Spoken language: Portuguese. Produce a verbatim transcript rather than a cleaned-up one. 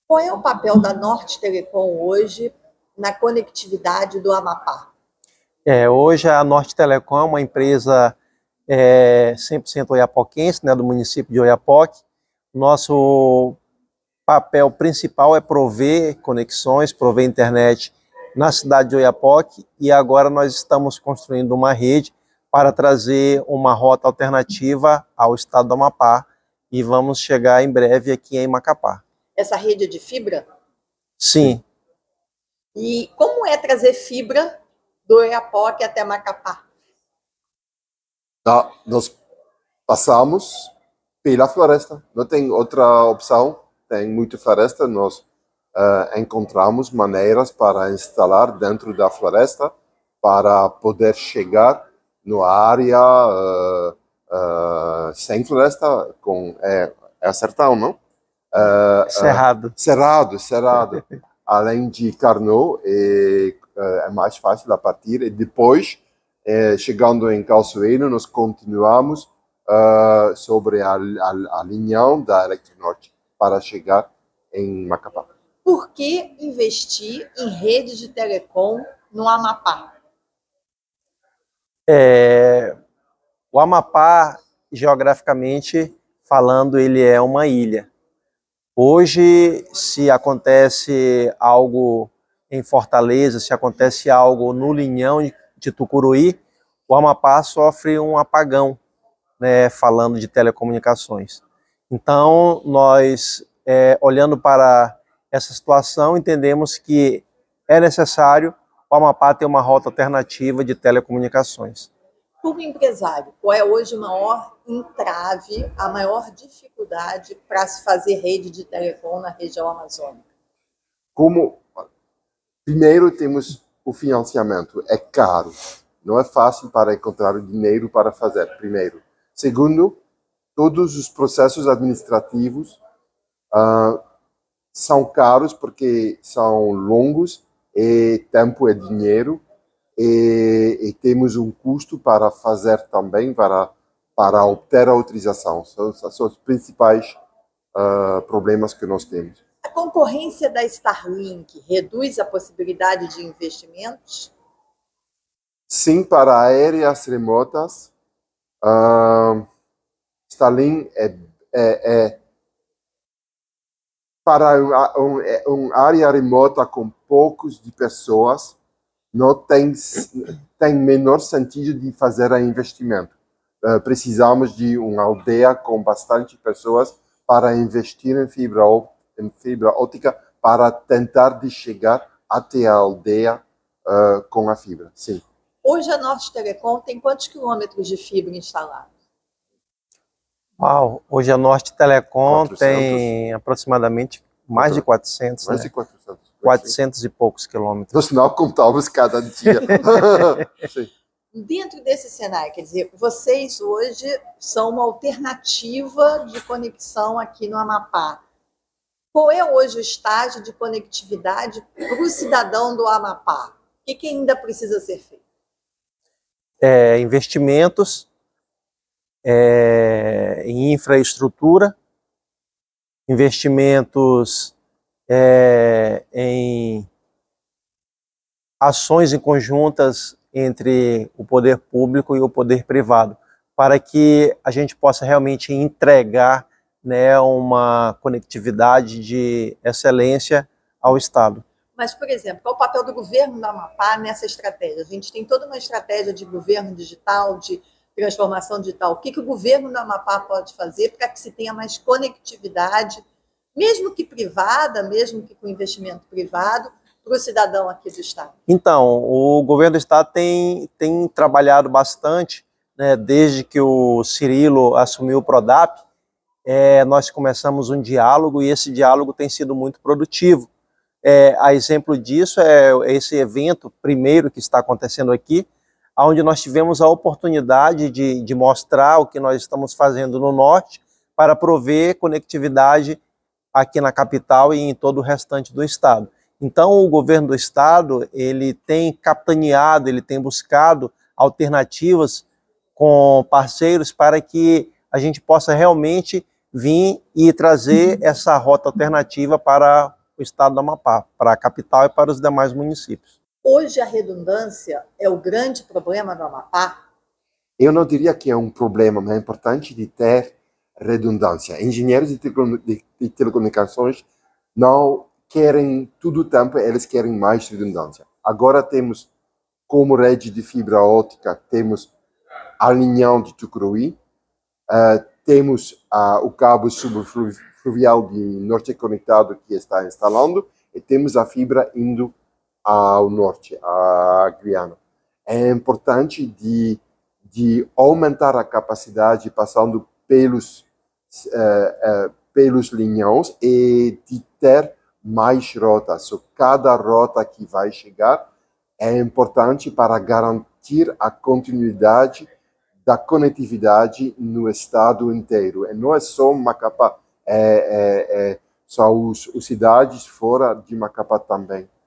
Qual é o papel da Norte Telecom hoje na conectividade do Amapá? É, hoje a Norte Telecom é uma empresa é, cem por cento oiapoquense, né, do município de Oiapoque. Nosso papel principal é prover conexões, prover internet na cidade de Oiapoque, e agora nós estamos construindo uma rede para trazer uma rota alternativa ao estado do Amapá, e vamos chegar em breve aqui em Macapá. Essa rede é de fibra? Sim. E como é trazer fibra do Oiapoque até Macapá? Tá, nós passamos pela floresta, não tem outra opção, tem muita floresta, nós uh, encontramos maneiras para instalar dentro da floresta para poder chegar na área uh, uh, sem floresta, com, é, é sertão, não? Uh, cerrado. Uh, cerrado, cerrado. Além de Carnot, é, é mais fácil a partir. E depois, é, chegando em Calçoeiro, nós continuamos uh, sobre a, a, a linha da Eletronorte para chegar em Macapá. Por que investir em rede de telecom no Amapá? É, o Amapá, geograficamente falando, ele é uma ilha. Hoje, se acontece algo em Fortaleza, se acontece algo no Linhão de Tucuruí, o Amapá sofre um apagão, né, falando de telecomunicações. Então, nós, é, olhando para essa situação, entendemos que é necessário o Amapá ter uma rota alternativa de telecomunicações. Como empresário, qual é hoje o maior entrave, a maior dificuldade para se fazer rede de telecom na região amazônica? Como, primeiro, temos o financiamento, é caro, não é fácil para encontrar o dinheiro para fazer, primeiro. Segundo, todos os processos administrativos uh, são caros porque são longos e tempo é dinheiro. E, e temos um custo para fazer também, para, para obter a autorização. São, são os principais uh, problemas que nós temos. A concorrência da Starlink reduz a possibilidade de investimentos? Sim, para áreas remotas, uh, Starlink é, é, é para uma um, um área remota com poucos de pessoas, não tem, tem menor sentido de fazer investimento. Uh, precisamos de uma aldeia com bastante pessoas para investir em fibra, em fibra óptica para tentar de chegar até a aldeia uh, com a fibra. Sim. Hoje a Norte Telecom tem quantos quilômetros de fibra instalados? Uau, hoje a Norte Telecom quatrocentos. Tem aproximadamente mais de quatrocentos. Mais né? de quatrocentos. quatrocentos e poucos quilômetros. Nós não contamos cada dia. Sim. Dentro desse cenário, quer dizer, vocês hoje são uma alternativa de conexão aqui no Amapá. Qual é hoje o estágio de conectividade para o cidadão do Amapá? O que, que ainda precisa ser feito? É, investimentos é, em infraestrutura, investimentos É, em ações em conjuntas entre o poder público e o poder privado, para que a gente possa realmente entregar, né, uma conectividade de excelência ao Estado. Mas, por exemplo, qual é o papel do governo do Amapá nessa estratégia? A gente tem toda uma estratégia de governo digital, de transformação digital. O que, que o governo do Amapá pode fazer para que se tenha mais conectividade, mesmo que privada, mesmo que com investimento privado, para o cidadão aqui do Estado? Então, o governo do Estado tem, tem trabalhado bastante, né, desde que o Cirilo assumiu o Prodap, é, nós começamos um diálogo e esse diálogo tem sido muito produtivo. É, a exemplo disso é esse evento primeiro que está acontecendo aqui, onde nós tivemos a oportunidade de, de mostrar o que nós estamos fazendo no Norte para prover conectividade aqui na capital e em todo o restante do estado. Então o governo do estado ele tem capitaneado, ele tem buscado alternativas com parceiros para que a gente possa realmente vir e trazer essa rota alternativa para o estado do Amapá, para a capital e para os demais municípios. Hoje a redundância é o grande problema do Amapá? Eu não diria que é um problema, mas é importante de ter redundância. Engenheiros de, de, de telecomunicações não querem todo o tempo, eles querem mais redundância. Agora temos como rede de fibra óptica, temos a linhão de Tucuruí, uh, temos uh, o cabo subfluvial de Norte Conectado que está instalando e temos a fibra indo ao norte, a Guiana. É importante de, de aumentar a capacidade passando pelos, uh, uh, pelos linhões e de ter mais rotas. So, cada rota que vai chegar é importante para garantir a continuidade da conectividade no estado inteiro. E não é só Macapá, é, é, é, são os, os cidades fora de Macapá também.